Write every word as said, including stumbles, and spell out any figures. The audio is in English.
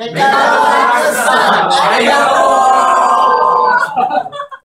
メタボラックスさん、ありがとう